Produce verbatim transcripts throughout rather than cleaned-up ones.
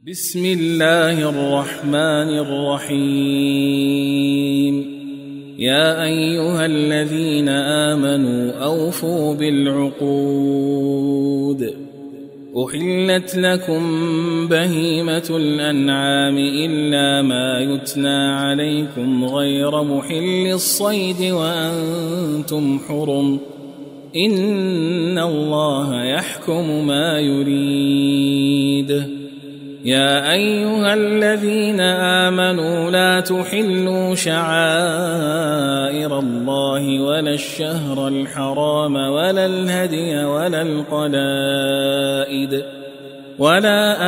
بسم الله الرحمن الرحيم. يا أيها الذين آمنوا أوفوا بالعقود. أحلت لكم بهيمة الأنعام إلا ما يتلى عليكم غير محل الصيد وأنتم حرم، إن الله يحكم ما يريد. يا أيها الذين آمنوا لا تحلوا شعائر الله ولا الشهر الحرام ولا الهدي ولا القلائد ولا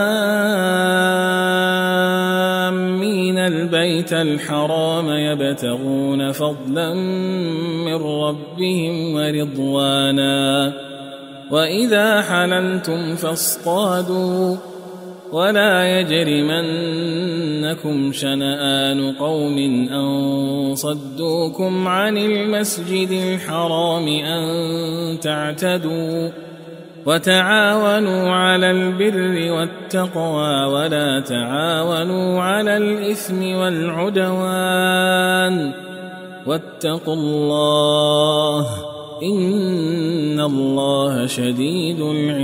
آمين البيت الحرام يبتغون فضلا من ربهم ورضوانا، وإذا حللتم فاصطادوا، ولا يجرمنكم شنآن قوم أن صدوكم عن المسجد الحرام أن تعتدوا، وتعاونوا على البر والتقوى ولا تعاونوا على الإثم والعدوان، واتقوا الله إن الله شديد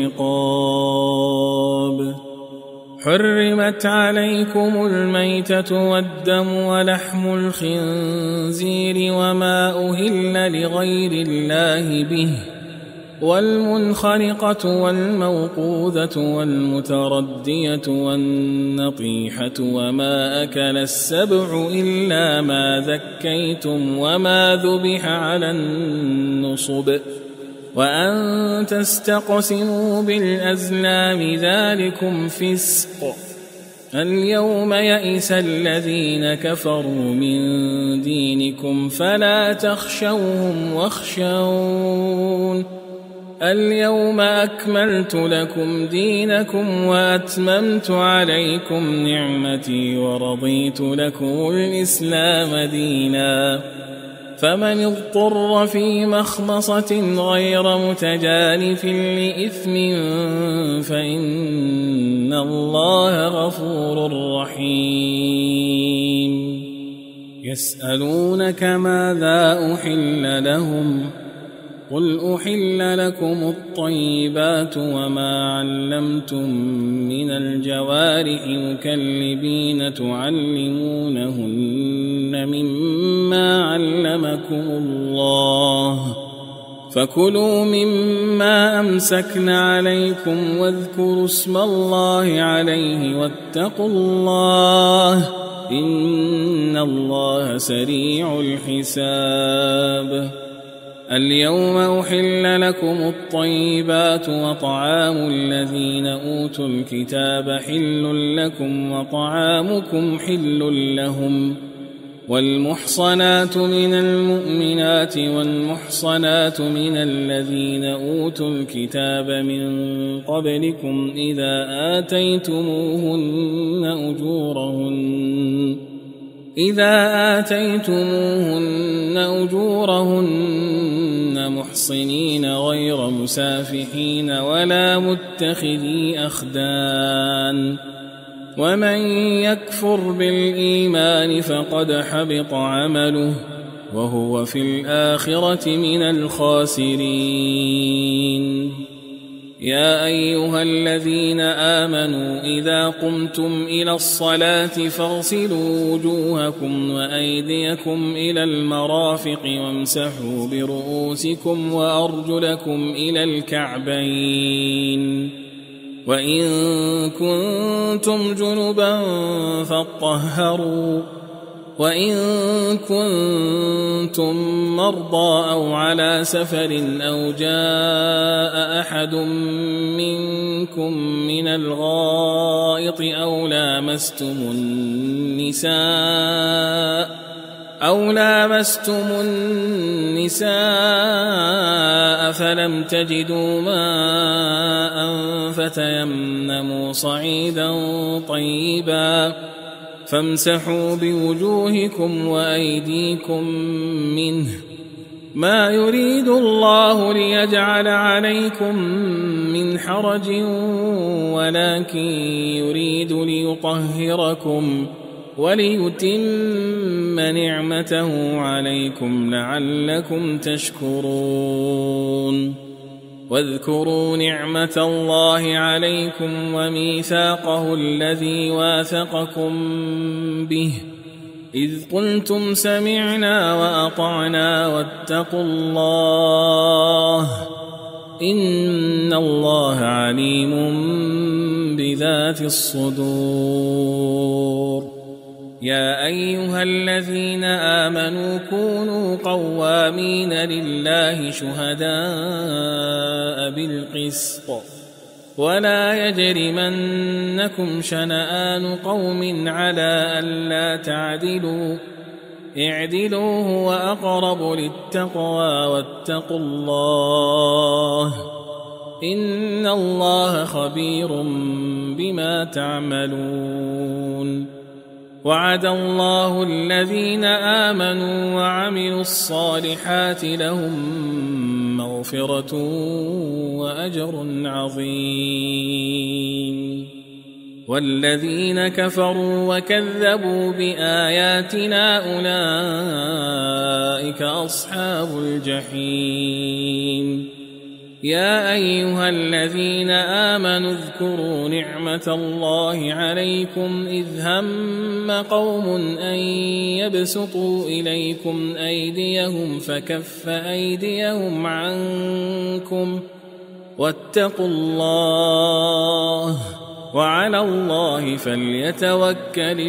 العقاب. حرمت عليكم الميتة والدم ولحم الخنزير وما أهل لغير الله به، والمنخنقة والموقوذة والمتردية والنطيحة وما أكل السبع إلا ما ذكيتم وما ذبح على النصب، وأن تستقسموا بالأزلام ذلكم فسق. اليوم يئس الذين كفروا من دينكم فلا تخشوهم واخشون. اليوم أكملت لكم دينكم وأتممت عليكم نعمتي ورضيت لكم الإسلام دينا، فمن اضطر في مخمصة غير متجانف لإثم فإن الله غفور رحيم. يسألونك ماذا أحل لهم، قل أحل لكم الطيبات وما علمتم من الجوارح مكلبين تعلمونهن مما علمكم الله، فكلوا مما أمسكن عليكم واذكروا اسم الله عليه واتقوا الله إن الله سريع الحساب. اليوم أحل لكم الطيبات وطعام الذين أوتوا الكتاب حل لكم وطعامكم حل لهم، والمحصنات من المؤمنات والمحصنات من الذين أوتوا الكتاب من قبلكم إذا آتيتموهن أجورهن إذا آتيتموهن أجورهن محصنين غير مسافحين ولا متخذي أخدان، ومن يكفر بالإيمان فقد حبط عمله وهو في الآخرة من الخاسرين. يا أيها الذين آمنوا إذا قمتم إلى الصلاة فاغسلوا وجوهكم وأيديكم إلى المرافق وامسحوا برؤوسكم وأرجلكم إلى الكعبين، وإن كنتم جنبا فاطهروا، وإن كنتم مرضى أو على سفر أو جاء أحد منكم من الغائط أو لامستم النساء أو لامستم النساء فلم تجدوا ماء فتيمموا صعيدا طيبا فامسحوا بوجوهكم وأيديكم منه، ما يريد الله ليجعل عليكم من حرج ولكن يريد ليطهركم وليتم نعمته عليكم لعلكم تشكرون واذكروا نعمة الله عليكم وميثاقه الذي واثقكم به إذ قلتم سمعنا وأطعنا واتقوا الله إن الله عليم بذات الصدور. يا أيها الذين آمنوا كونوا قوامين لله شهداء بالقسط ولا يجرمنكم شنآن قوم على ألا تعدلوا اعدلوا هو أقرب للتقوى واتقوا الله إن الله خبير بما تعملون. وعد الله الذين آمنوا وعملوا الصالحات لهم مغفرة وأجر عظيم. والذين كفروا وكذبوا بآياتنا أولئك أصحاب الجحيم. يا أيها الذين آمنوا اذكروا نعمة الله عليكم إذ هم قوم أن يبسطوا إليكم أيديهم فكف أيديهم عنكم واتقوا الله وعلى الله فليتوكل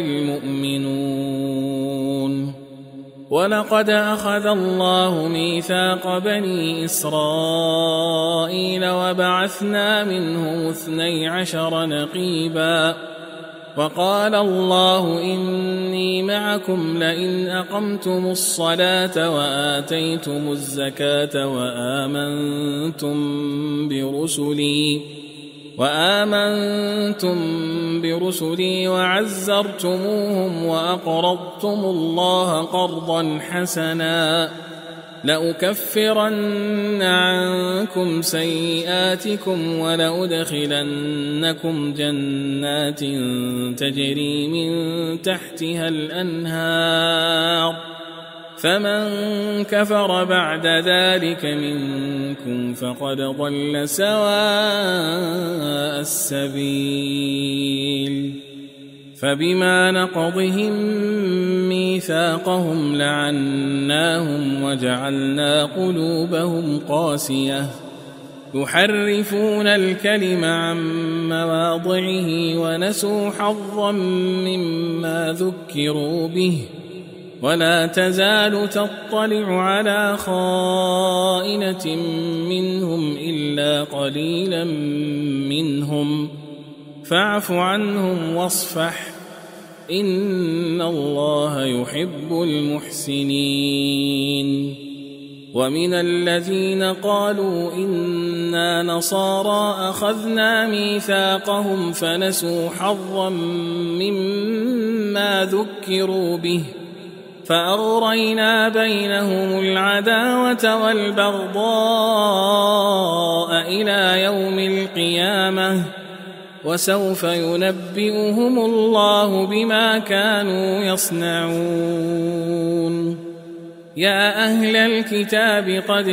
المؤمنون. ولقد أخذ الله ميثاق بني إسرائيل وبعثنا منهم اثني عشر نقيبا وقال الله إني معكم لئن أقمتم الصلاة وآتيتم الزكاة وآمنتم برسلي وآمنتم برسلي وعزرتموهم وأقرضتم الله قرضا حسنا لأكفرن عنكم سيئاتكم ولأدخلنكم جنات تجري من تحتها الأنهار فمن كفر بعد ذلك منكم فقد ضل سواء السبيل. فبما نقضهم ميثاقهم لعناهم وجعلنا قلوبهم قاسية يحرفون الكلم عن مواضعه ونسوا حظا مما ذكروا به ولا تزال تطلع على خائنة منهم إلا قليلا منهم فاعف عنهم واصفح إن الله يحب المحسنين. ومن الذين قالوا إنا نصارى أخذنا ميثاقهم فنسوا حظا مما ذكروا به فأغرينا بينهم العداوة والبغضاء إلى يوم القيامة وسوف ينبئهم الله بما كانوا يصنعون. يا أهل الكتاب قد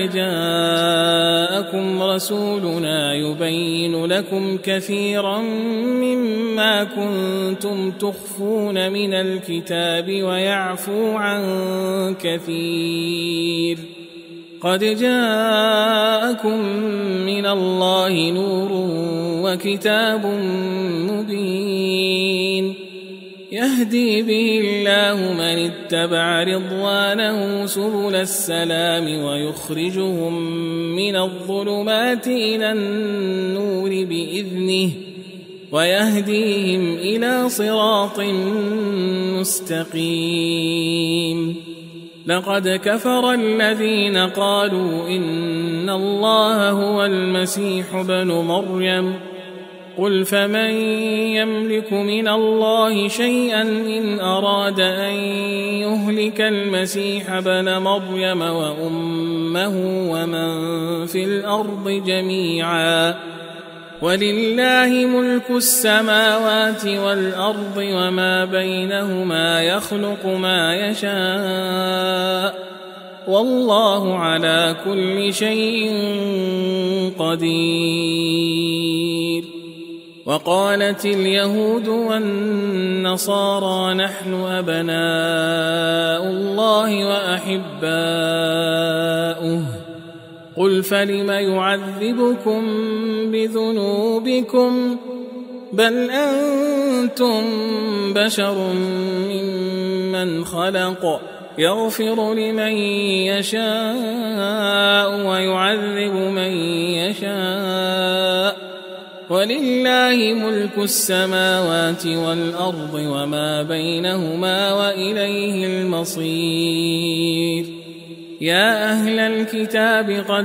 جاءكم رسولنا يبين لكم كثيرا مما كنتم تخفون من الكتاب ويعفو عن كثير قد جاءكم من الله نور وكتاب مبين يهدي به الله من اتبع رضوانه سبل السلام ويخرجهم من الظلمات إلى النور بإذنه ويهديهم إلى صراط مستقيم. لقد كفر الذين قالوا إن الله هو المسيح ابن مريم قل فمن يملك من الله شيئا إن أراد أن يهلك المسيح ابن مريم وأمه ومن في الأرض جميعا ولله ملك السماوات والأرض وما بينهما يخلق ما يشاء والله على كل شيء قدير. وقالت اليهود والنصارى نحن أبناء الله وأحباؤه قل فلم يعذبكم بذنوبكم بل أنتم بشر ممن خلق يغفر لمن يشاء ويعذب من يشاء ولله ملك السماوات والأرض وما بينهما وإليه المصير. يا أهل الكتاب قد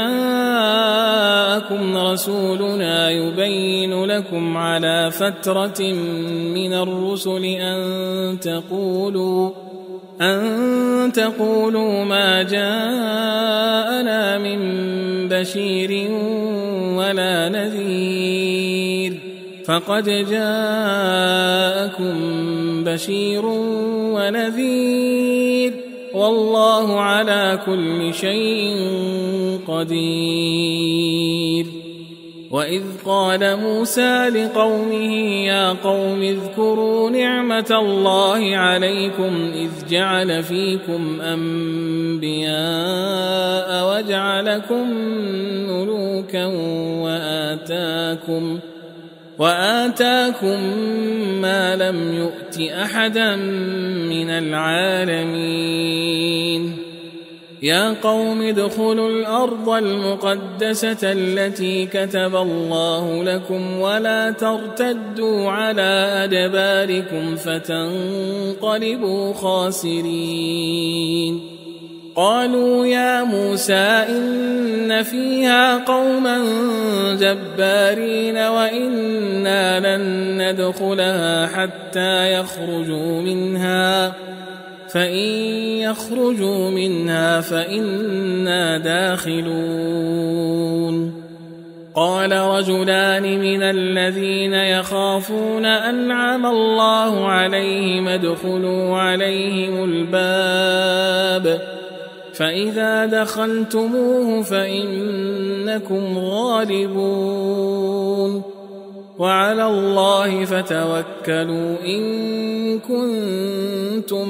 جاءكم رسولنا يبين لكم على فترة من الرسل أن تقولوا أن تقولوا ما جاءنا من بشير ولا نذير فقد جاءكم بشير ونذير والله على كل شيء قدير. وإذ قال موسى لقومه يا قوم اذكروا نعمة الله عليكم إذ جعل فيكم أنبياء وجعلكم ملوكا وآتاكم وآتاكم ما لم يؤت أحدا من العالمين. يا قوم ادخلوا الأرض المقدسة التي كتب الله لكم ولا ترتدوا على أدباركم فتنقلبوا خاسرين. قالوا يا موسى إن فيها قوما جبارين وإنا لن ندخلها حتى يخرجوا منها فإن يخرجوا منها فإنا داخلون. قال رجلان من الذين يخافون أنعم الله عليهم ادخلوا عليهم الباب فإذا دخلتموه فإنكم غالبون وعلى الله فتوكلوا إن كنتم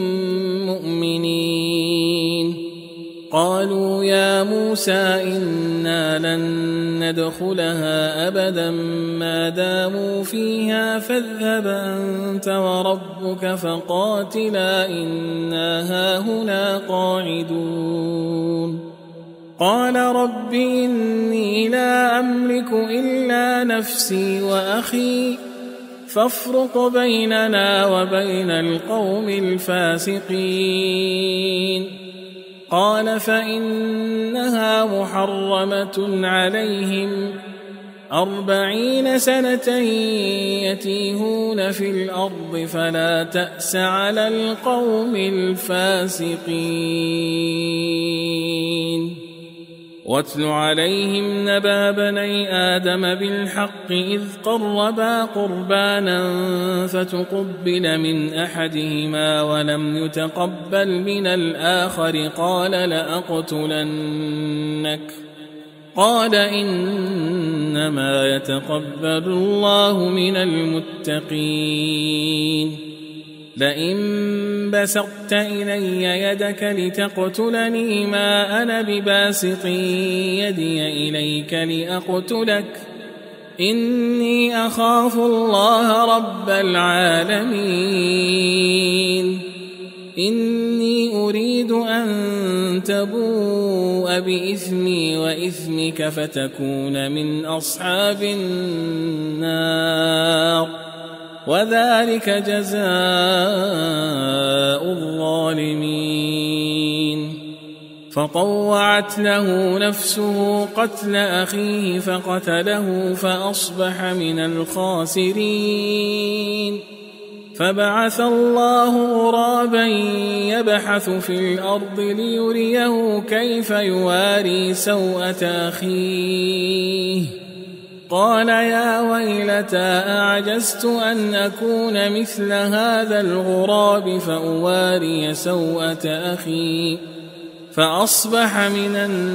مؤمنين. قالوا يا موسى إنا لن ندخلها أبدا ما داموا فيها فاذهب أنت وربك فقاتلا إنا هاهنا قاعدون. قال رب إني لا أملك إلا نفسي وأخي فافرق بيننا وبين القوم الفاسقين. قال فإنها محرمة عليهم أربعين سنة يتيهون في الأرض فلا تأس على القوم الفاسقين. واتل عليهم نبأ بني آدم بالحق إذ قربا قربانا فتقبل من أحدهما ولم يتقبل من الآخر قال لأقتلنك قال إنما يتقبل الله من المتقين. لئن بسطت إلي يدك لتقتلني ما أنا بباسط يدي إليك لأقتلك إني أخاف الله رب العالمين. إني أريد أن تبوء بإثمي وإثمك فتكون من أصحاب النار وذلك جزاء الظالمين. فطوعت له نفسه قتل أخيه فقتله فأصبح من الخاسرين. فبعث الله غرابا يبحث في الأرض ليريه كيف يواري سوءة أخيه قال يا ويلتى أعجزت أن أكون مثل هذا الغراب فأواري سوءة أخي فأصبح من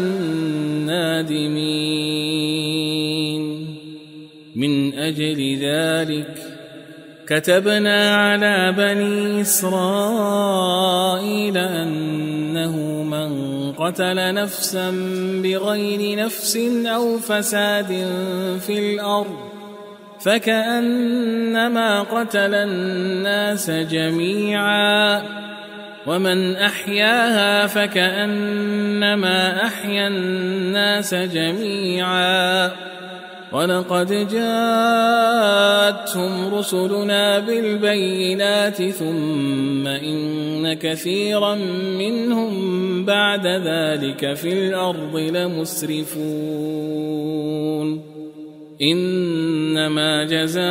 النادمين. من أجل ذلك كتبنا على بني إسرائيل أنه من قتل نفسا بغير نفس أو فساد في الأرض فكأنما قتل الناس جميعا ومن أحياها فكأنما أحيا الناس جميعا ولقد جاءتهم رسلنا بالبينات ثم إن كثيرا منهم بعد ذلك في الأرض لمسرفون. إنما جزاء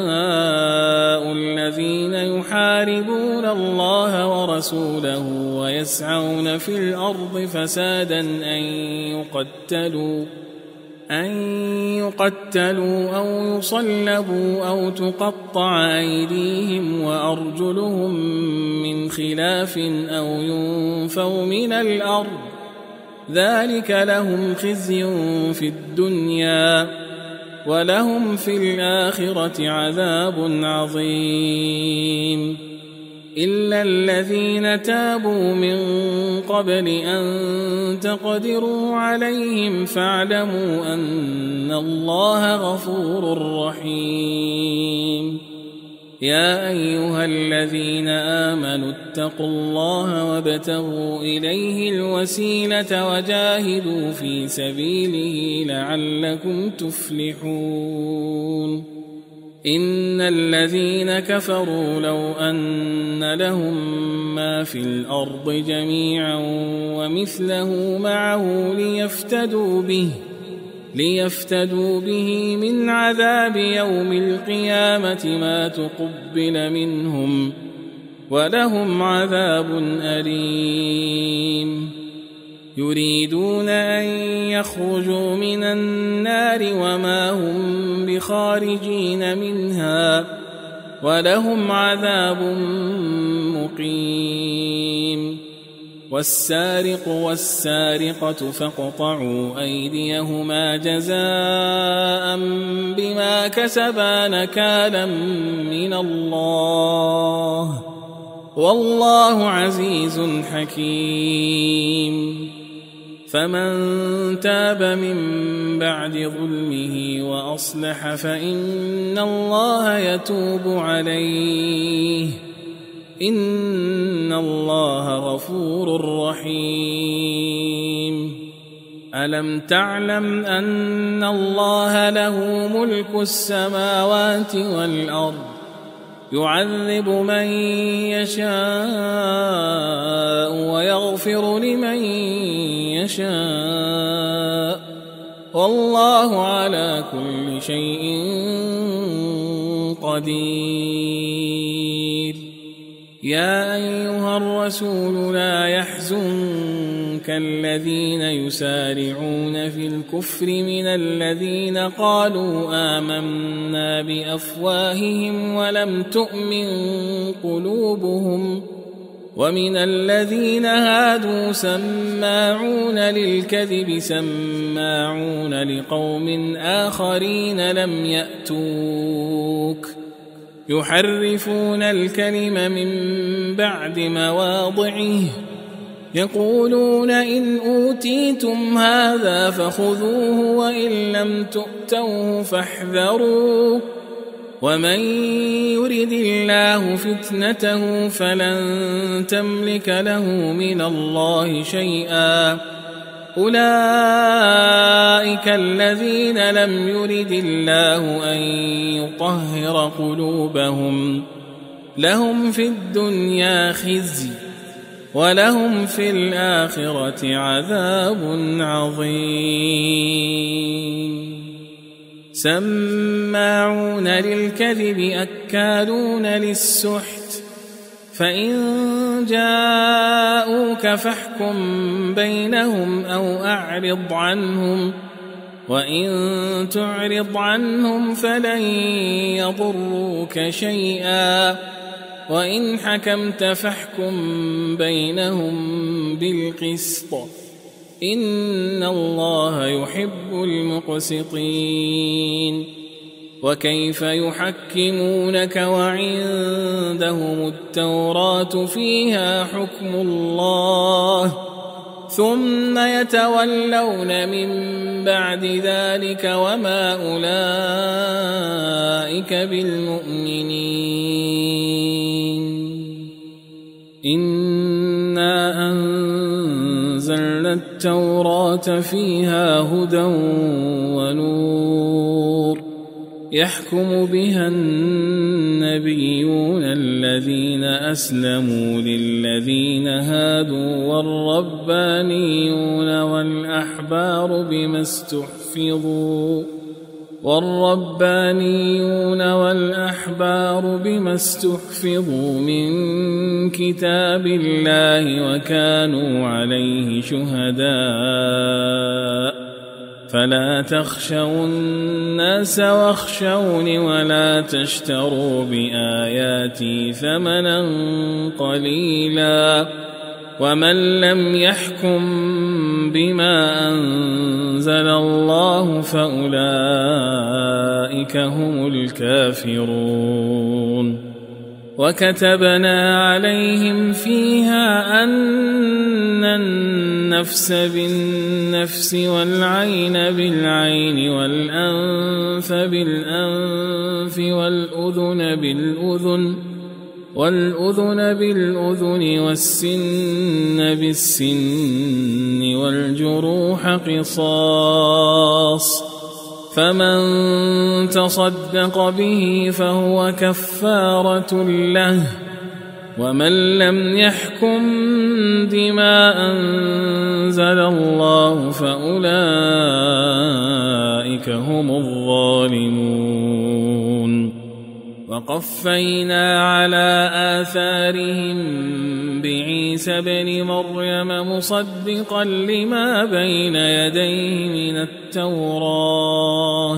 الذين يحاربون الله ورسوله ويسعون في الأرض فسادا أن يقتلوا أن يقتلوا أو يصلبوا أو تقطع أيديهم وأرجلهم من خلاف أو ينفوا من الأرض ذلك لهم خزي في الدنيا ولهم في الآخرة عذاب عظيم. إلا الذين تابوا من قبل أن تقدروا عليهم فاعلموا أن الله غفور رحيم. يا أيها الذين آمنوا اتقوا الله وابتغوا إليه الوسيلة وجاهدوا في سبيله لعلكم تفلحون. إن الذين كفروا لو أن لهم ما في الأرض جميعا ومثله معه ليفتدوا به ليفتدوا به من عذاب يوم القيامة ما تقبل منهم ولهم عذاب أليم. يريدون أن يخرجوا من النار وما هم بخارجين منها ولهم عذاب مقيم. والسارق والسارقة فاقطعوا أيديهما جزاء بما كسبا نكالا من الله والله عزيز حكيم. فمن تاب من بعد ظلمه وأصلح فإن الله يتوب عليه إن الله غفور رحيم. ألم تعلم أن الله له ملك السماوات والأرض يعذب من يشاء ويغفر لمن يشاء والله على كل شيء قدير. يا أيها الرسول لا يحزنك الذين يسارعون في الكفر من الذين قالوا آمنا بأفواههم ولم تؤمن قلوبهم ومن الذين هادوا سماعون للكذب سماعون لقوم آخرين لم يأتوك يحرفون الكلم من بعد مواضعه يقولون إن أوتيتم هذا فخذوه وإن لم تؤتوه فاحذروا ومن يرد الله فتنته فلن تملك له من الله شيئا أولئك الذين لم يرد الله أن يطهر قلوبهم لهم في الدنيا خزي ولهم في الآخرة عذاب عظيم سماعون للكذب أكالون للسحت فإن جاءوك فاحكم بينهم أو أعرض عنهم وإن تعرض عنهم فلن يضروك شيئا وإن حكمت فاحكم بينهم بالقسط إن الله يحب المقسطين وكيف يحكمونك وعندهم التوراة فيها حكم الله ثم يتولون من بعد ذلك وما أولئك بالمؤمنين إنا أنزلنا التوراة فيها هدى ونور يحكم بها النبيون الذين أسلموا للذين هادوا والربانيون والأحبار بما استحفظوا والربانيون والأحبار بما استحفظوا من كتاب الله وكانوا عليه شهداء فلا تخشوا الناس واخشوني ولا تشتروا بآياتي ثمنا قليلا ومن لم يحكم بما أنزل الله فأولئك هم الكافرون وكتبنا عليهم فيها أن النفس بالنفس والعين بالعين والأنف بالأنف والأذن بالأذن والأذن بالأذن والسن بالسن والجروح قصاص فمن تصدق به فهو كفارة له ومن لم يحكم بما أنزل الله فأولئك هم الظالمون وقفينا على آثارهم بعيسى ابن مريم مصدقا لما بين يديه من التوراة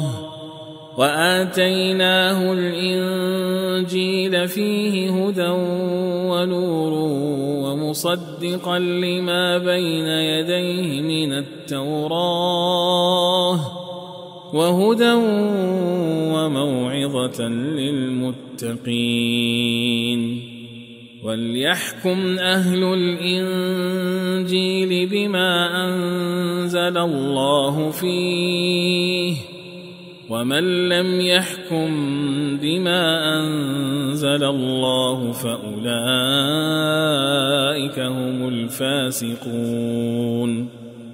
وآتيناه الإنجيل فيه هدى ونور ومصدقا لما بين يديه من التوراة وهدى وموعظة للمتقين وليحكم أهل الإنجيل بما أنزل الله فيه ومن لم يحكم بما أنزل الله فأولئك هم الفاسقون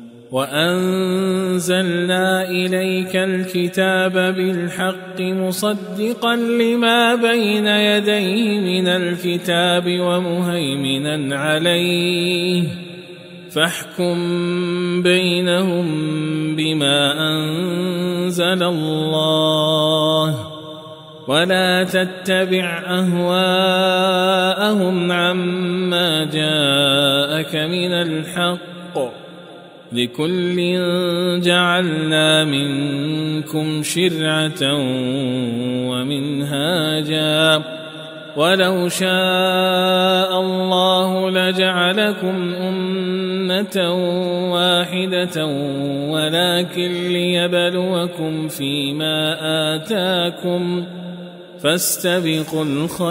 وأنزلنا إليك الكتاب بالحق مصدقا لما بين يديه من الكتاب ومهيمنا عليه فاحكم بينهم بما أنزل الله ولا تتبع أهواءهم عما جاءك من الحق لكل جعلنا منكم شرعة ومنهاجا ولو شاء الله لجعلكم أمة واحدة ولكن ليبلوكم فيما آتاكم فاستبقوا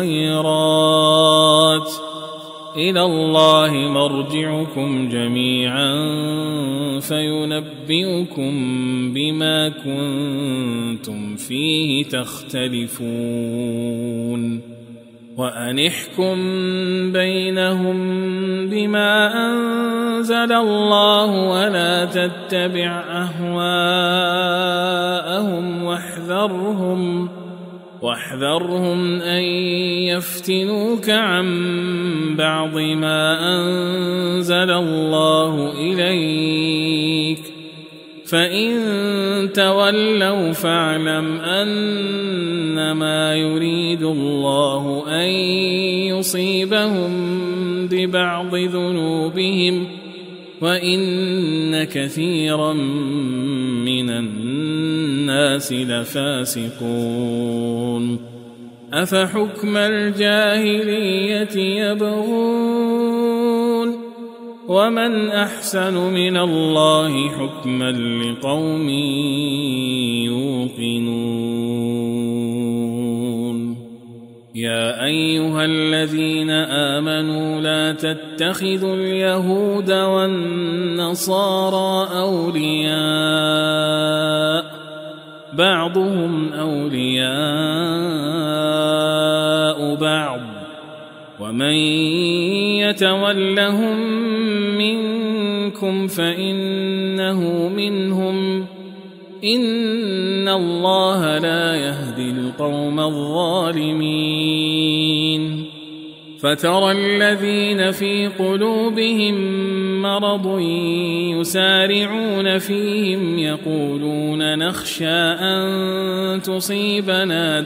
الخيرات إلى الله مرجعكم جميعا فينبئكم بما كنتم فيه تختلفون وأن احكم بينهم بما أنزل الله ولا تتبع أهواءهم واحذرهم واحذرهم أن يفتنوك عن بعض ما أنزل الله إليك فإن تولوا فاعلم أنما يريد الله أن يصيبهم ببعض ذنوبهم وإن كثيرا من الناس لفاسقون أفحكم الجاهلية يبغون ومن أحسن من الله حكما لقوم يوقنون يا أيها الذين آمنوا لا تتخذوا اليهود والنصارى أولياء بعضهم أولياء بعض ومن يتولهم منكم فإنه منهم إن الله لا يهدي القوم الظالمين فترى الذين في قلوبهم مرض يسارعون فيهم يقولون نخشى أن تصيبنا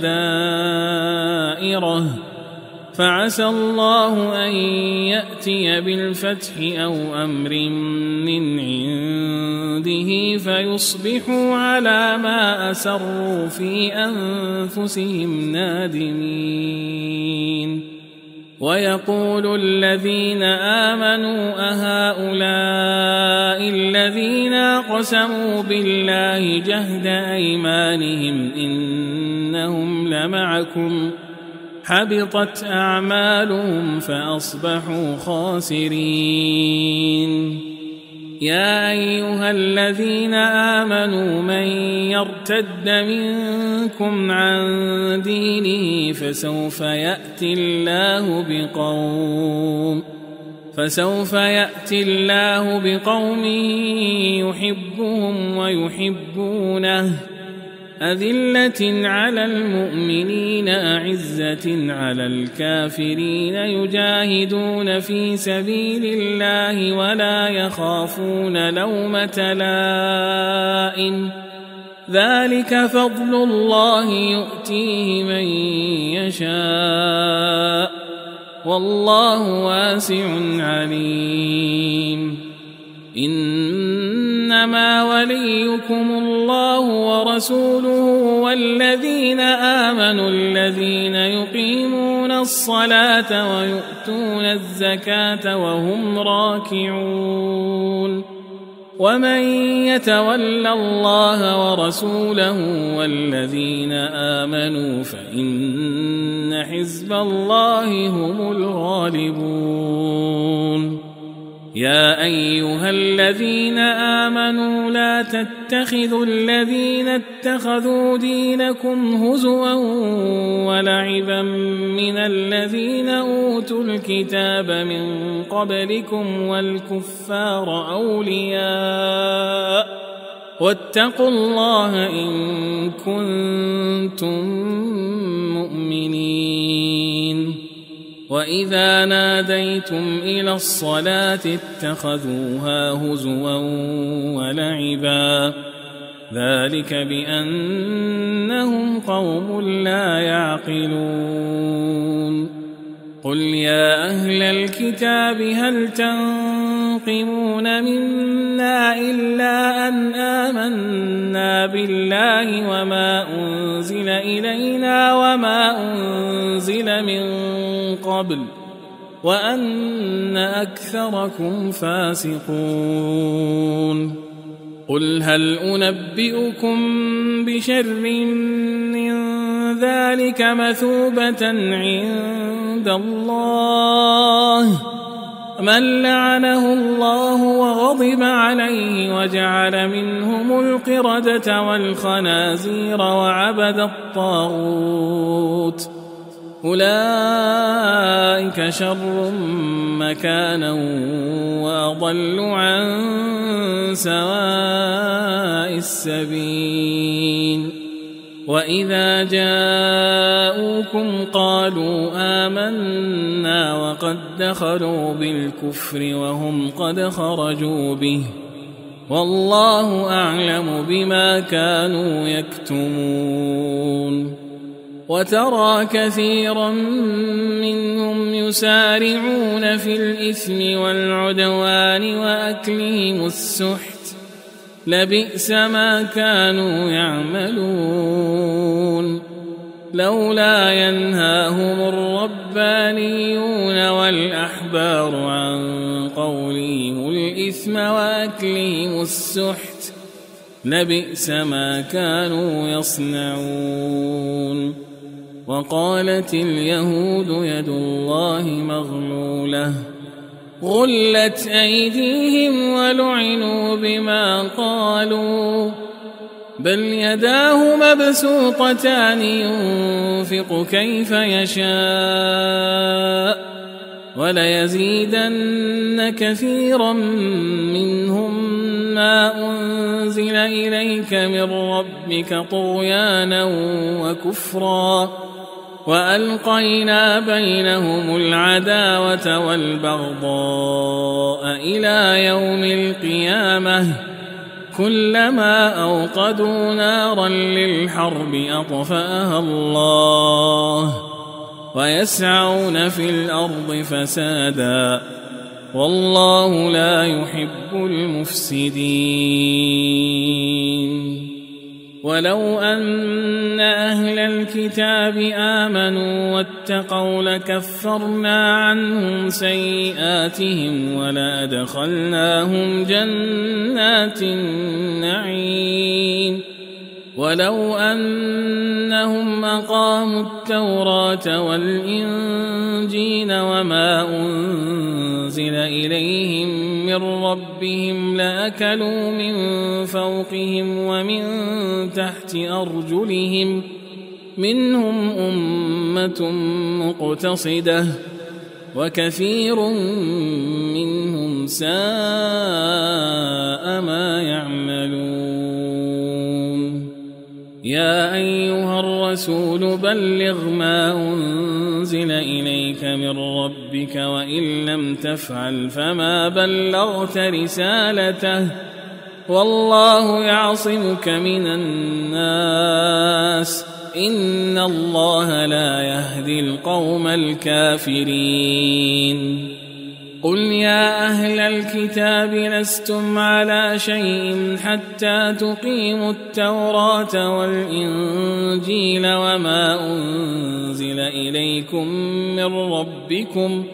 دائرة فعسى الله أن يأتي بالفتح أو أمر من عنده فيصبحوا على ما أسروا في أنفسهم نادمين ويقول الذين آمنوا أهؤلاء الذين أقسموا بالله جهد أيمانهم إنهم لمعكم حبطت أعمالهم فأصبحوا خاسرين يا أيها الذين آمنوا من يرتد منكم عن دينه فسوف يأتي الله بقوم فسوف يأتي الله بقوم يحبهم ويحبونه أذلة على المؤمنين أعزة على الكافرين يجاهدون في سبيل الله ولا يخافون لومة لائم ذلك فضل الله يؤتيه من يشاء والله واسع عليم إنما وليكم الله ورسوله والذين آمنوا الذين يقيمون الصلاة ويؤتون الزكاة وهم راكعون ومن يتول الله ورسوله والذين آمنوا فإن حزب الله هم الغالبون يا أيها الذين آمنوا لا تتخذوا الذين اتخذوا دينكم هزوا ولعبا من الذين أوتوا الكتاب من قبلكم والكفار أولياء واتقوا الله إن كنتم مؤمنين وإذا ناديتم إلى الصلاة اتخذوها هزوا ولعبا ذلك بأنهم قوم لا يعقلون قل يا أهل الكتاب هل تنقمون منا إلا أن آمنا بالله وما أنزل إلينا وما أنزل من قبل وأن أكثركم فاسقون قل هل أنبئكم بشر من ذلك مثوبة عند الله من لعنه الله وغضب عليه وجعل منهم القردة والخنازير وعبد الطاغوت أولئك شر مكانا وأضل عن سواء السبيل وإذا جاء جاءوكم قالوا آمنا وقد دخلوا بالكفر وهم قد خرجوا به والله أعلم بما كانوا يكتمون وترى كثيرا منهم يسارعون في الإثم والعدوان وأكلهم السحت لبئس ما كانوا يعملون لولا ينهاهم الربانيون والأحبار عن قولهم الإثم وأكلهم السحت لبئس ما كانوا يصنعون وقالت اليهود يد الله مغلولة غلت أيديهم ولعنوا بما قالوا بل يداه مبسوطتان ينفق كيف يشاء وليزيدن كثيرا منهم ما أنزل إليك من ربك طغيانا وكفرا وألقينا بينهم العداوة والبغضاء إلى يوم القيامة كلما أوقدوا نارا للحرب أطفأها الله ويسعون في الأرض فسادا والله لا يحب المفسدين ولو أن أهل الكتاب آمنوا واتقوا لكفرنا عنهم سيئاتهم ولأدخلناهم جنات النعيم ولو أنهم أقاموا التوراة والإنجيل وما أنزل إليهم من ربهم لأكلوا من فوقهم ومن تحت أرجلهم منهم أمة مقتصدة وكثير منهم ساء ما يعملون يا أيها الرسول بلغ ما أنزل إليك من ربك وإن لم تفعل فما بلغت رسالته والله يعصمك من الناس إن الله لا يهدي القوم الكافرين قل يا أهل الكتاب لستم على شيء حتى تقيموا التوراة والإنجيل وما أنزل إليكم من ربكم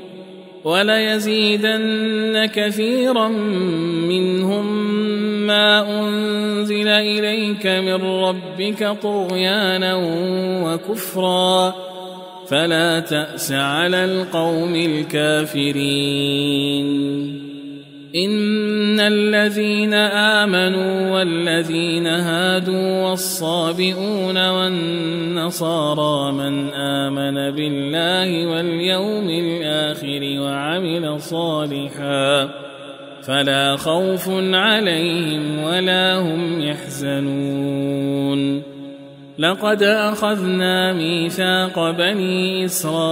وليزيدن كثيرا منهم ما أنزل إليك من ربك طغيانا وكفرا فلا تأس على القوم الكافرين إن الذين آمنوا والذين هادوا والصابئون والنصارى من آمن بالله واليوم الآخر وعمل صالحا فلا خوف عليهم ولا هم يحزنون لقد أخذنا ميثاق بني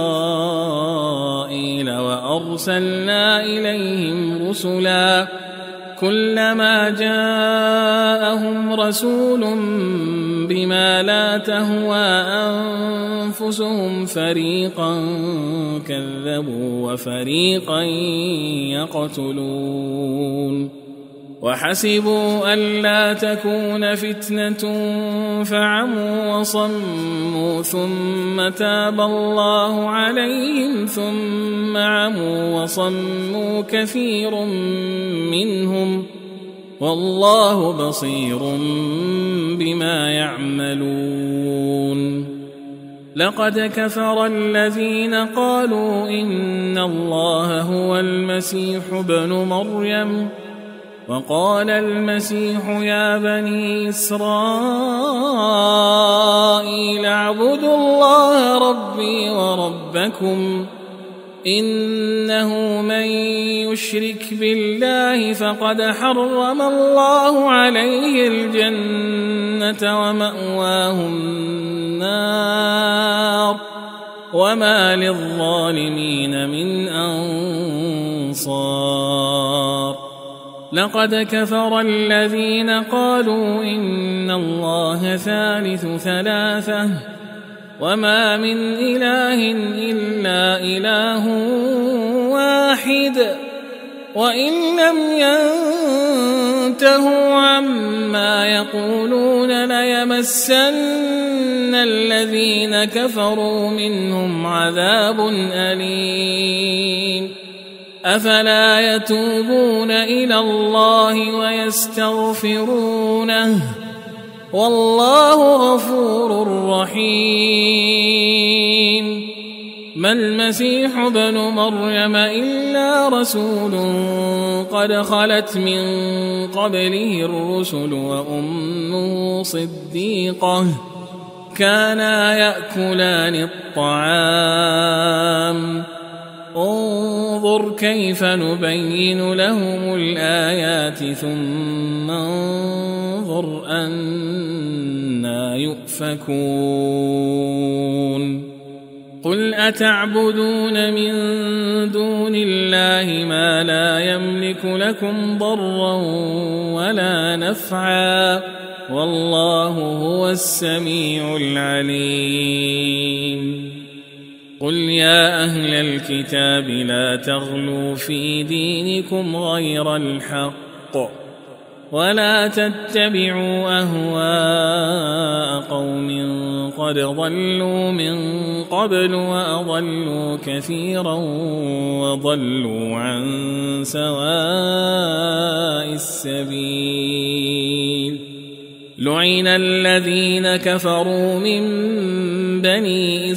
إسرائيل وأرسلنا إليهم رسلا كلما جاءهم رسول بما لا تهوى أنفسهم فريقا كذبوا وفريقا يقتلون وحسبوا ألا تكون فتنة فعموا وصموا ثم تاب الله عليهم ثم عموا وصموا كثير منهم والله بصير بما يعملون لقد كفر الذين قالوا إن الله هو المسيح ابن مريم وقال المسيح يا بني إسرائيل اعبدوا الله ربي وربكم إنه من يشرك بالله فقد حرم الله عليه الجنة ومأواه النار وما للظالمين من أنصار لقد كفر الذين قالوا إن الله ثالث ثلاثة وما من إله إلا إله واحد وإن لم ينتهوا عما يقولون ليمسن الذين كفروا منهم عذاب أليم أفلا يتوبون إلى الله ويستغفرونه والله غفور رحيم ما المسيح ابن مريم إلا رسول قد خلت من قبله الرسل وأمه صديقة كانا يأكلان الطعام انظر كيف نبين لهم الآيات ثم انظر أنا يؤفكون قل أتعبدون من دون الله ما لا يملك لكم ضرا ولا نفعا والله هو السميع العليم قل يا أهل الكتاب لا تغلوا في دينكم غير الحق ولا تتبعوا أهواء قوم قد ضلوا من قبل وأضلوا كثيرا وضلوا عن سواء السبيل لعن الذين كفروا من بني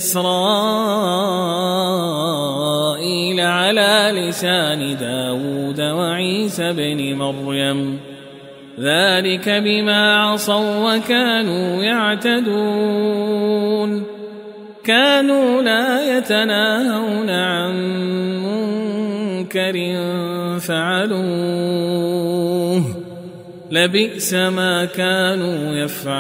إسرائيل على لسان داود وعيسى بن مريم ذلك بما عصوا وكانوا يعتدون كانوا لا يتناهون عن منكر فعلوه لبئس ما كانوا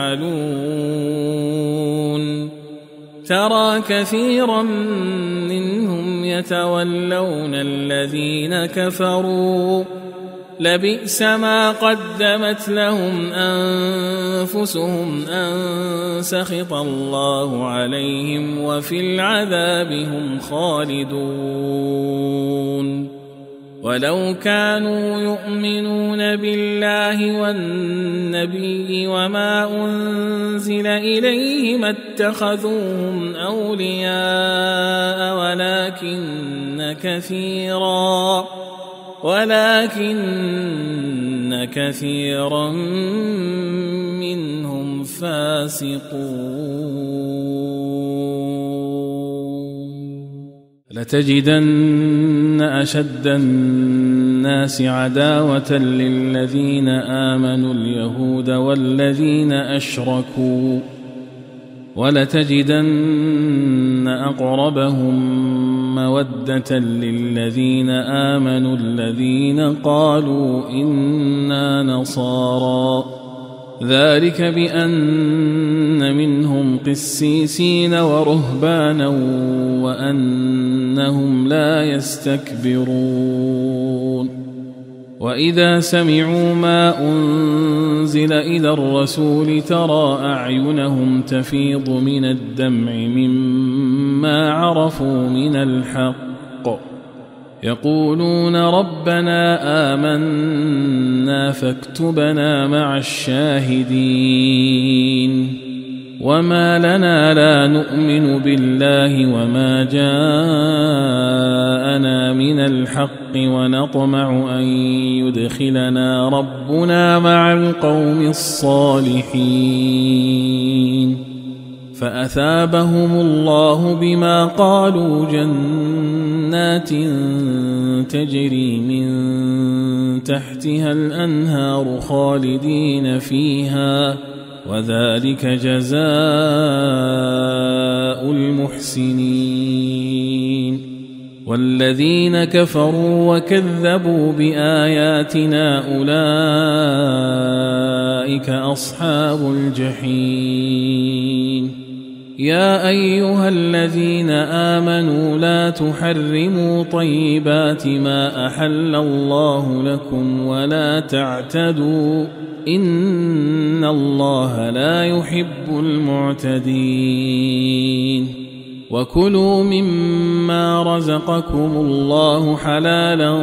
يفعلون ترى كثيرا منهم يتولون الذين كفروا لبئس ما قدمت لهم أنفسهم أن سخط الله عليهم وفي العذاب هم خالدون ولو كانوا يؤمنون بالله والنبي وما أنزل إليه ما اتخذوهم أولياء ولكن كثيرا ولكن كثيرا منهم فاسقون لتجدن أشد الناس عداوة للذين آمنوا اليهود والذين أشركوا ولتجدن أقربهم مودة للذين آمنوا الذين قالوا إنا نصارى ذلك بأن منهم قسيسين ورهبانا وأنهم لا يستكبرون وإذا سمعوا ما أنزل إلى الرسول ترى أعينهم تفيض من الدمع مما عرفوا من الحق يقولون ربنا آمنا فاكتبنا مع الشاهدين وما لنا لا نؤمن بالله وما جاءنا من الحق ونطمع أن يدخلنا ربنا مع القوم الصالحين فأثابهم الله بما قالوا جنات تجري من تحتها الأنهار خالدين فيها وذلك جزاء المحسنين والذين كفروا وكذبوا بآياتنا أولئك أصحاب الجحيم يا أيها الذين آمنوا لا تحرموا طيبات ما أحل الله لكم ولا تعتدوا إن الله لا يحب المعتدين وكلوا مما رزقكم الله حلالا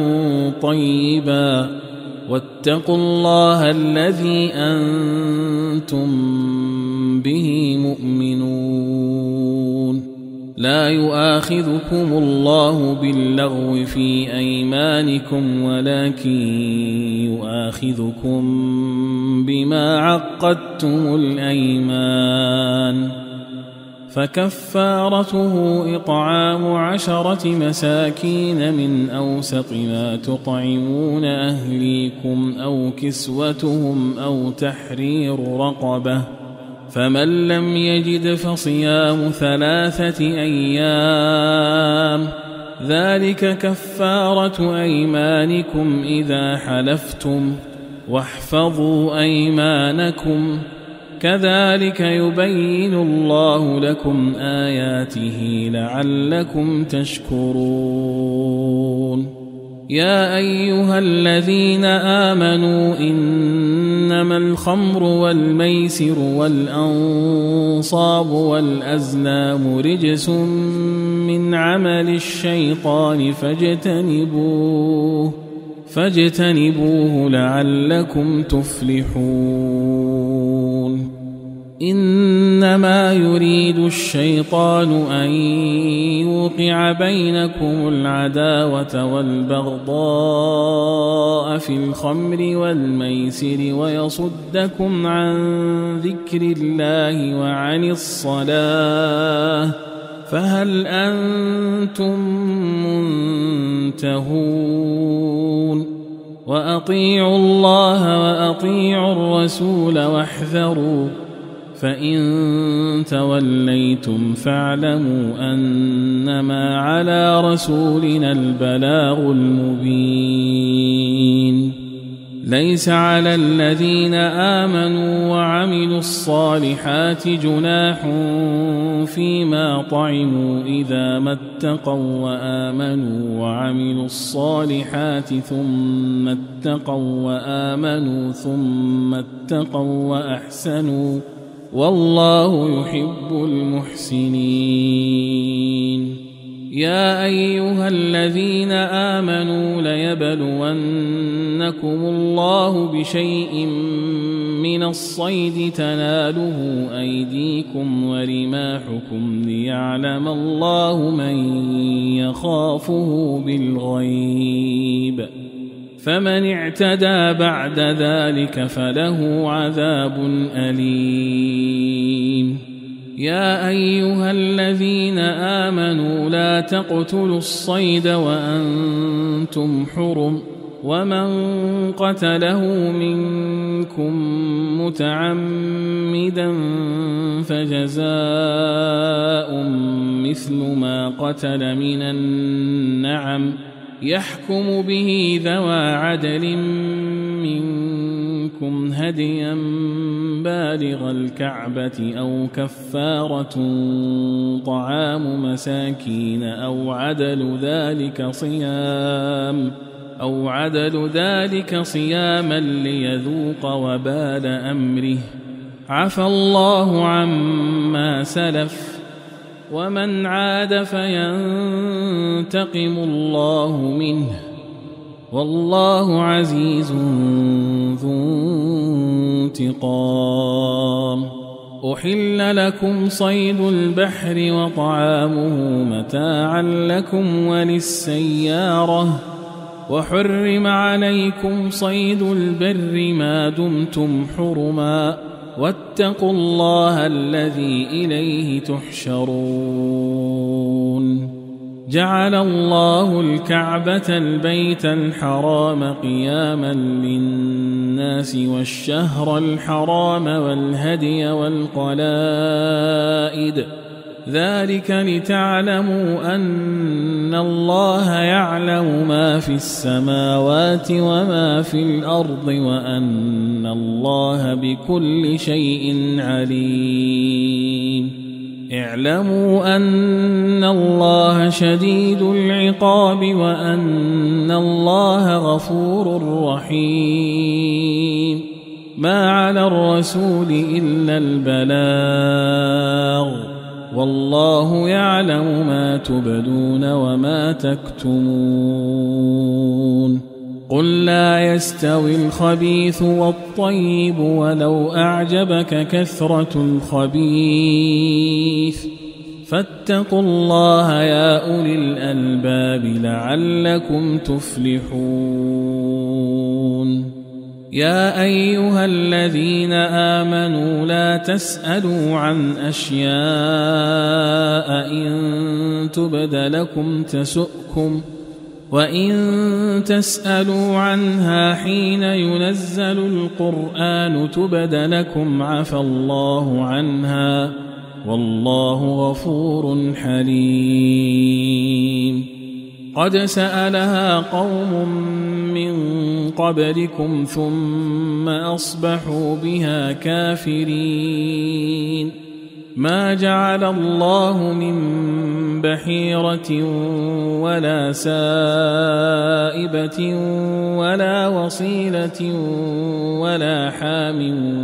طيبا واتقوا الله الذي أنتم به مؤمنون لا يؤاخذكم الله باللغو في أيمانكم ولكن يؤاخذكم بما عقدتم الأيمان فكفارته إطعام عشرة مساكين من أوسط ما تطعمون أهليكم أو كسوتهم أو تحرير رقبة فمن لم يجد فصيام ثلاثة أيام ذلك كفارة أيمانكم إذا حلفتم واحفظوا أيمانكم كذلك يبين الله لكم آياته لعلكم تشكرون يا أيها الذين آمنوا إنما الخمر والميسر والأنصاب والأزلام رجس من عمل الشيطان فاجتنبوه فاجتنبوه لعلكم تفلحون إنما يريد الشيطان أن يوقع بينكم العداوة والبغضاء في الخمر والميسر ويصدكم عن ذكر الله وعن الصلاة فهل أنتم منتهون وأطيعوا الله وأطيعوا الرسول واحذروا فإن توليتم فاعلموا أنما على رسولنا البلاغ المبين ليس على الذين آمنوا وعملوا الصالحات جناح فيما طعموا إذا ما اتقوا وآمنوا وعملوا الصالحات ثم اتقوا وآمنوا ثم اتقوا وأحسنوا والله يحب المحسنين يا أيها الذين آمنوا ليبلونكم الله بشيء من الصيد تناله أيديكم ورماحكم ليعلم الله من يخافه بالغيب فمن اعتدى بعد ذلك فله عذاب أليم يا أيها الذين آمنوا لا تقتلوا الصيد وأنتم حرم ومن قتله منكم متعمدا فجزاء مثل ما قتل من النعم يحكم به ذوى عدل منكم هديا بالغ الكعبة أو كفارة طعام مساكين أو عدل ذلك صيام أو عدل ذلك صياما ليذوق وبال أمره عفى الله عما سلف ومن عاد فينتقم الله منه والله عزيز ذو انتقام أحل لكم صيد البحر وطعامه متاعا لكم وللسيارة وحرم عليكم صيد البر ما دمتم حرما واتقوا الله الذي إليه تحشرون جعل الله الكعبة البيت الحرام قياما للناس والشهر الحرام والهدي والقلائد ذلك لتعلموا أن الله يعلم ما في السماوات وما في الأرض وأن الله بكل شيء عليم اعلموا أن الله شديد العقاب وأن الله غفور رحيم. ما على الرسول إلا البلاغ، والله يعلم ما تبدون وما تكتمون. قل لا يستوي الخبيث والطيب ولو أعجبك كثرة الخبيث، فاتقوا الله يا أولي الألباب لعلكم تفلحون. يا أيها الذين آمنوا لا تسألوا عن أشياء إن تبد لكم تسؤكم، وإن تسألوا عنها حين ينزل القرآن تبد لكم عفى الله عنها، والله غفور حليم. قد سألها قوم من قبلكم ثم أصبحوا بها كافرين. ما جعل الله من بحيرة ولا سائبة ولا وصيلة ولا حام،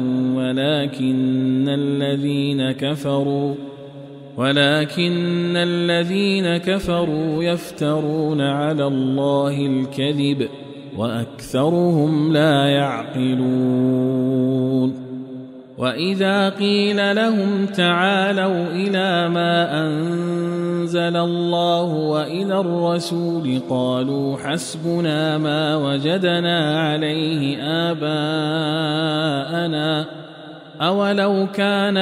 ولكن الذين كفروا ولكن الذين كفروا يفترون على الله الكذب وأكثرهم لا يعقلون. وإذا قيل لهم تعالوا إلى ما أنزل الله وإلى الرسول قالوا حسبنا ما وجدنا عليه آباءنا، أولو كان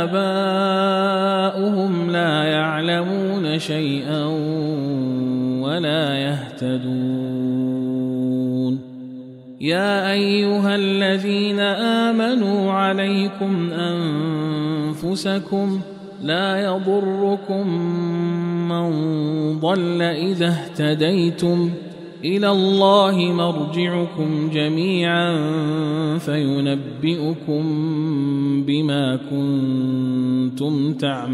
آباؤهم لا يعلمون شيئا ولا يهتدون. يا أيها الذين آمنوا عليكم أنفسكم لا يضركم من ضل إذا اهتديتم، إلى الله مرجعكم جميعا فينبئكم بما كنتم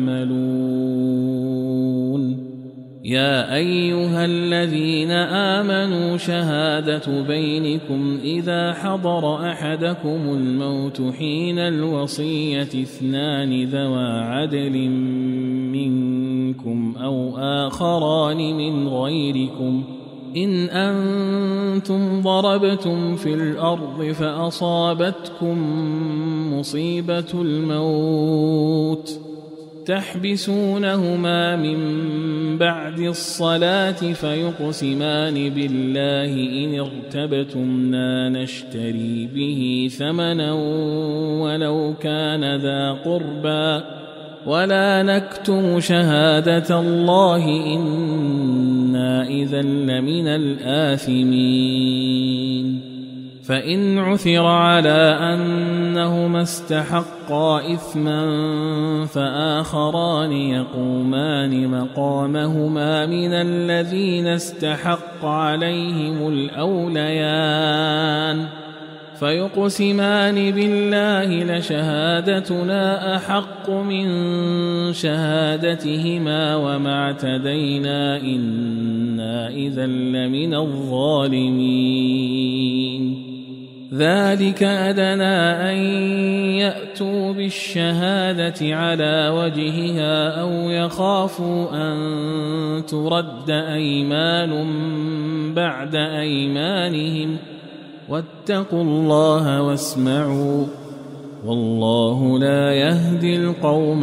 تعملون. يا أيها الذين آمنوا شهادة بينكم إذا حضر أحدكم الموت حين الوصية اثنان ذوى عدل منكم أو آخران من غيركم إن أنتم ضربتم في الأرض فأصابتكم مصيبة الموت تحبسونهما من بعد الصلاة فيقسمان بالله إن ارتبتم لا نشتري به ثمنا ولو كان ذا قربى ولا نكتم شهادة الله إنا إذا لمن الآثمين. فإن عثر على أنهما استحقا إثما فآخران يقومان مقامهما من الذين استحق عليهم الأوليان فيقسمان بالله لشهادتنا أحق من شهادتهما وما اعتدينا إنا إذا لمن الظالمين. ذلك أدنى أن يأتوا بالشهادة على وجهها أو يخافوا أن ترد أيمان بعد أيمانهم واتقوا الله واسمعوا والله لا يهدي القوم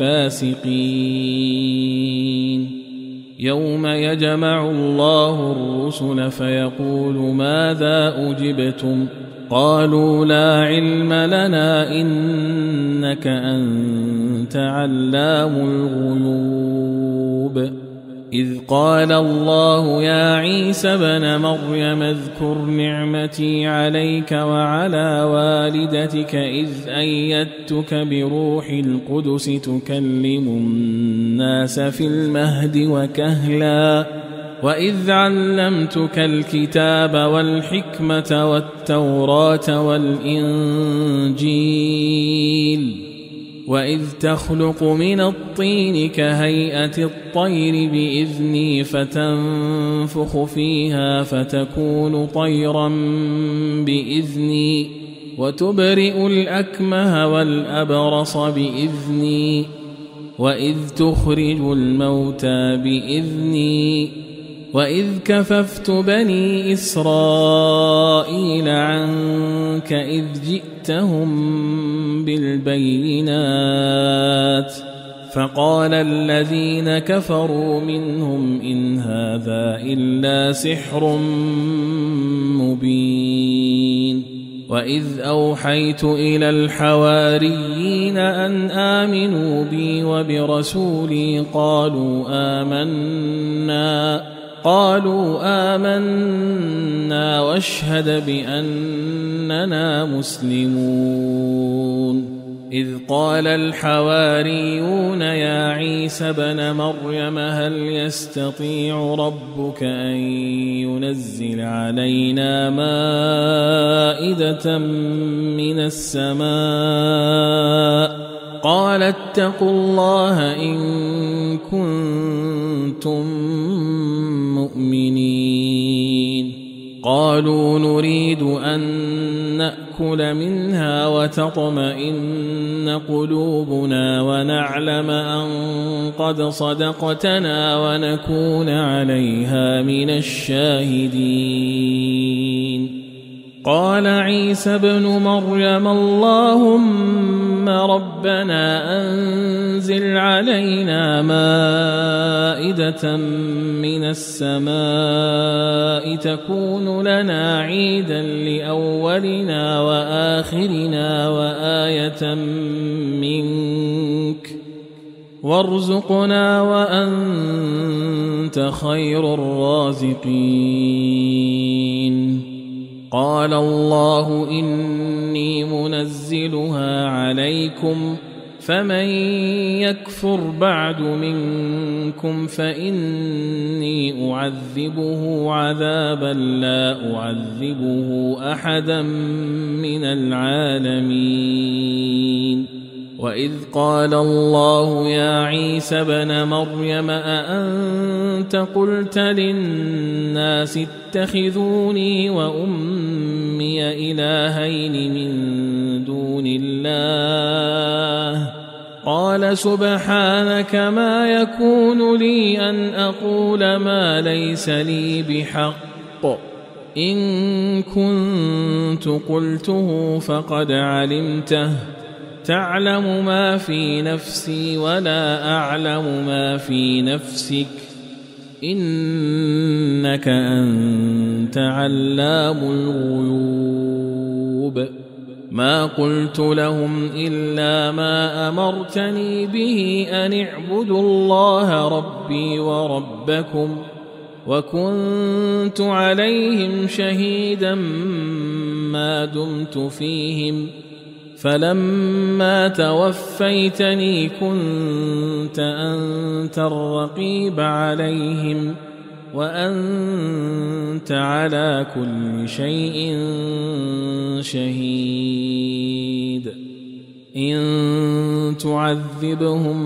الفاسقين. يوم يجمع الله الرسل فيقول ماذا أجبتم قالوا لا علم لنا إنك أنت علام الغيوب. إذ قال الله يا عيسى ابن مريم اذكر نعمتي عليك وعلى والدتك إذ أيدتك بروح القدس تكلم الناس في المهد وكهلا وإذ علمتك الكتاب والحكمة والتوراة والإنجيل وإذ تخلق من الطين كهيئة الطير بإذني فتنفخ فيها فتكون طيرا بإذني وتبرئ الأكمه والأبرص بإذني وإذ تخرج الموتى بإذني وإذ كففت بني إسرائيل عنك إذ جئتهم بالبينات فقال الذين كفروا منهم إن هذا إلا سحر مبين وإذ أوحيت إلى الحواريين أن آمنوا بي وبرسولي قالوا آمنا قالوا آمنا واشهد بأننا مسلمون إذ قال الحواريون يا عيسى بن مريم هل يستطيع ربك أن ينزل علينا مائدة من السماء قال اتقوا الله إن كنتم مؤمنين قالوا نريد أن نأكل منها وتطمئن قلوبنا ونعلم أن قد صدقتنا ونكون عليها من الشاهدين قال عيسى ابن مريم اللهم ربنا أنزل علينا مائدة من السماء تكون لنا عيدا لأولنا وآخرنا وآية منك وارزقنا وأنت خير الرازقين قال الله إني منزلها عليكم فمن يكفر بعد منكم فإني أعذبه عذابا لا أعذبه أحدا من العالمين وإذ قال الله يا عيسى بن مريم أأنت قلت للناس اتخذوني وأمي إلهين من دون الله قال سبحانك ما يكون لي أن أقول ما ليس لي بحق إن كنت قلته فقد علمته تعلم ما في نفسي ولا أعلم ما في نفسك إنك أنت علام الغيوب ما قلت لهم إلا ما أمرتني به أن اعبدوا الله ربي وربكم وكنت عليهم شهيدا ما دمت فيهم فلما توفيتني كنت أنت الرقيب عليهم وأنت على كل شيء شهيد إن تعذبهم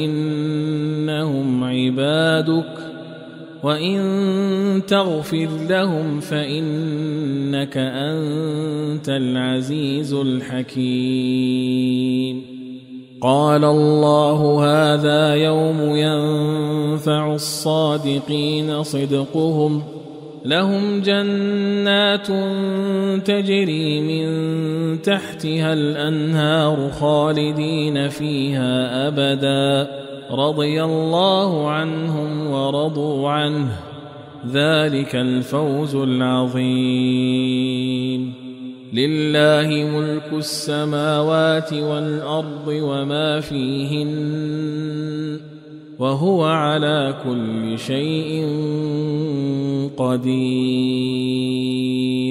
فإنهم عبادك وإن تغفر لهم فإنك أنت العزيز الحكيم قال الله هذا يوم ينفع الصادقين صدقهم لهم جنات تجري من تحتها الأنهار خالدين فيها أبدا رضي الله عنهم ورضوا عنه ذلك الفوز العظيم لله ملك السماوات والأرض وما فيهن وهو على كل شيء قدير